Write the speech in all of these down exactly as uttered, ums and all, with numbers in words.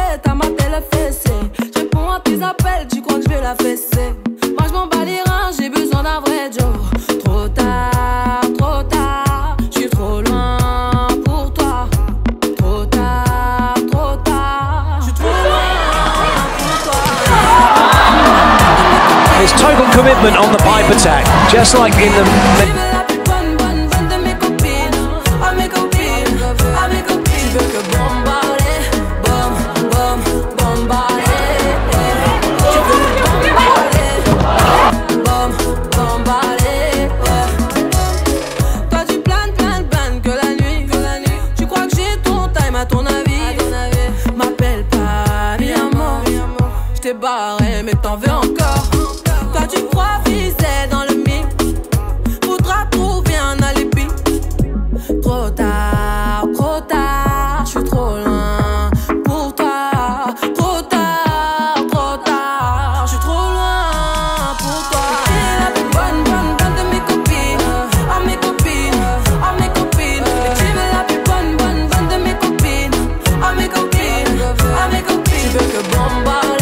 tête à mater le fessé. Je réponds à tes appels, tu crois que je vais la fesser. Moi je m'en bats les reins, j'ai besoin d'un vrai Joe. Trop tard, trop tard, je suis trop loin pour toi. Trop tard, trop tard, je suis trop loin pour toi. There's total commitment on the pipe attack, just like in the... T'es barré mais t'en veux encore. Toi tu crois viser dans le mille. Faudra trouver un alibi. Trop tard, trop tard, je suis trop loin pour toi. Trop tard, trop tard, je suis trop loin pour toi. T'es la plus bonne, bonne, bonne de mes copines. Oh mes copines, oh mes copines. Et tu veux la plus bonne, bonne, bonne de mes copines. Oh mes copines, oh mes copines. Tu veux que bombarder.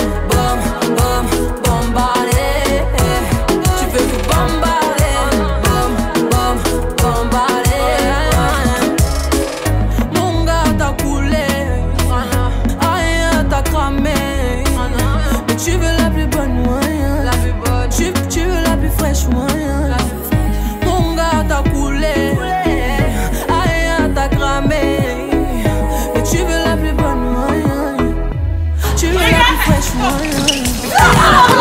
Tu veux la plus bonne, moyen. La plus bonne. Tu, tu veux la plus fraîche, moyen. La plus fraîche. Mon gars t'as coulé. Aïe, t'as cramé. Mais tu veux la plus bonne, moyen. Tu veux la plus fraîche, moyen.